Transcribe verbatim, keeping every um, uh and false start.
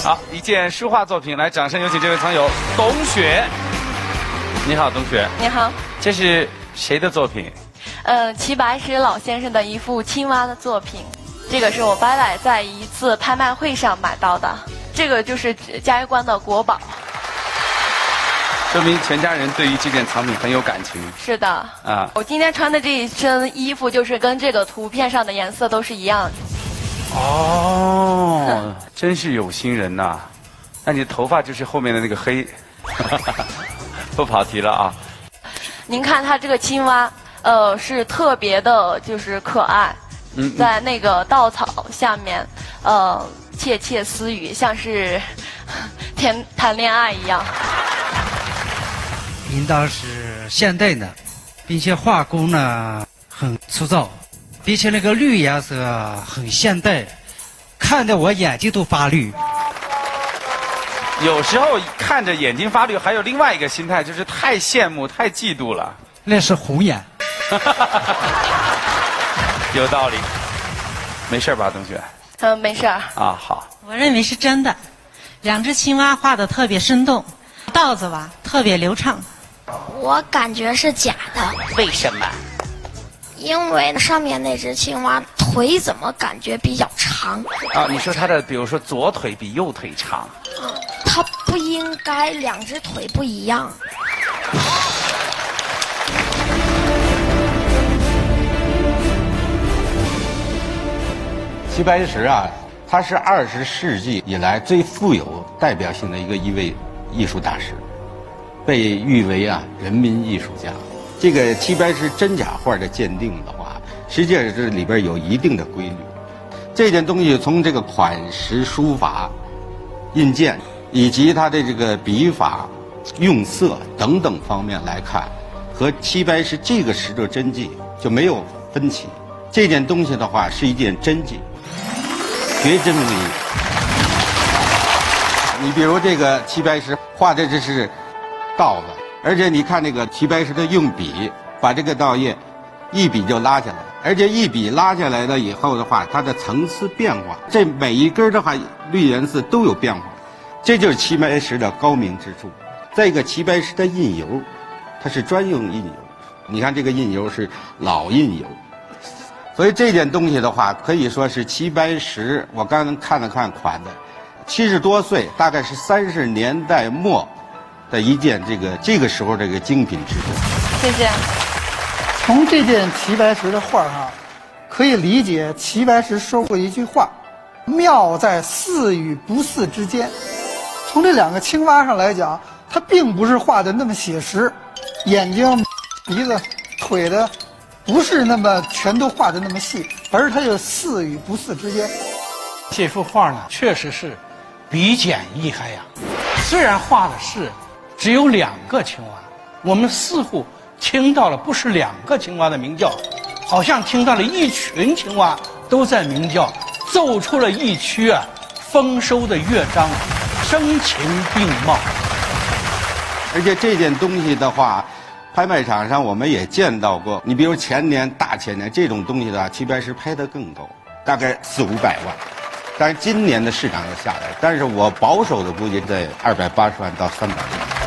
好，一件书画作品，来，掌声有请这位藏友董雪。你好，董雪。 你好。 这是谁的作品？ 呃，齐白石老先生的一幅青蛙的作品，这个是我伯伯在一次拍卖会上买到的，这个就是嘉峪关的国宝。 说明全家人对于这件藏品很有感情。 是的。啊。我今天穿的这一身衣服，就是跟这个图片上的颜色都是一样的。 哦，真是有心人呐！那你的头发就是后面的那个黑，不跑题了啊。 您看它这个青蛙，呃，是特别的，就是可爱。嗯。在那个稻草下面，呃，窃窃私语，像是谈谈恋爱一样。 应当是现代的，并且画工呢很粗糙。并且那个绿颜色很现代，看得我眼睛都发绿。 有时候看着眼睛发绿，还有另外一个心态，就是太羡慕、太嫉妒了。 那是红眼。 有道理。没事吧，同学？ 嗯，没事。啊， 好。 我认为是真的，两只青蛙画得特别生动，道子吧特别流畅。 我感觉是假的。 为什么？ 因为上面那只青蛙腿怎么感觉比较长？ 啊，你说它的，比如说左腿比右腿长。 嗯，它不应该两只腿不一样。 齐白石啊，他是二十世纪以来最富有代表性的一个一位艺术大师，被誉为啊人民艺术家。这个齐白石真假画的鉴定的话，实际上这里边有一定的规律。这件东西从这个款式、书法、印鉴以及它的这个笔法、用色等等方面来看，和齐白石这个时的真迹就没有分歧。这件东西的话是一件真迹，绝真无疑。你比如这个齐白石画的这是稻子。而且你看那个齐白石的用笔，把这个稻叶一笔就拉下来，而且一笔拉下来了以后的话，它的层次变化，这每一根的话绿颜色都有变化，这就是齐白石的高明之处。再一个，齐白石的印油，它是专用印油，你看这个印油是老印油，所以这件东西的话，可以说是齐白石，我刚刚看了看款的，七十多岁，大概是三十年代末的一件这个这个时候这个精品之作。 谢谢。 从这件齐白石的画上，可以理解齐白石说过一句话：“妙在似与不似之间。”从这两个青蛙上来讲，它并不是画的那么写实，眼睛、鼻子、腿的不是那么全都画的那么细，而是它有似与不似之间。 这幅画呢，确实是笔简意赅呀。虽然画的是只有两个青蛙，我们似乎听到了不是两个青蛙的鸣叫，好像听到了一群青蛙都在鸣叫，奏出了一曲啊丰收的乐章，声情并茂。 而且这件东西的话，拍卖场上我们也见到过。你比如前年、大前年这种东西的话，齐白石拍得更高，大概四五百万。但是今年的市场就下来，但是我保守的估计在二百八十万到三百万。